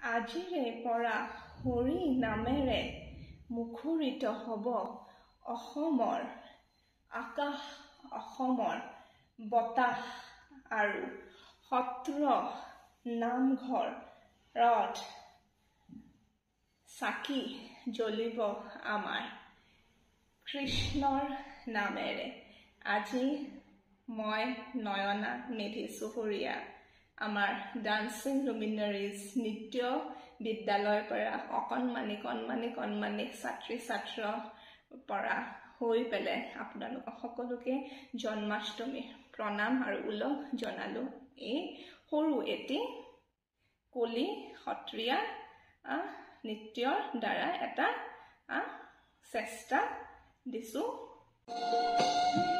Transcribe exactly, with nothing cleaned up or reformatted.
আজিৰে পৰা হৰি নামেৰে মুখৰিত হ'ব অসমৰ আকাশ অসমৰ বতাহ আৰু সত্ৰ নামঘৰত চাকি জ্বলিব আমাৰ কৃষ্ণৰ নামেৰে। আজি মই নয়না মেধি চুহুৰীয়া আমাৰ ডান্সিং লুমিনাৰীজ নৃত্য বিদ্যালয়ৰ পৰা অকণমানি কণমানি কণমানি ছাত্ৰী ছাত্ৰৰ পৰা হৈ পেলাই আপোনালোকক সকলোকে জন্মাষ্টমী প্ৰণাম আৰু উলহ জনালো। এই সৰু এটি কলি সত্ৰীয়া নৃত্যৰ দ্বাৰা এটা চেষ্টা দিছো।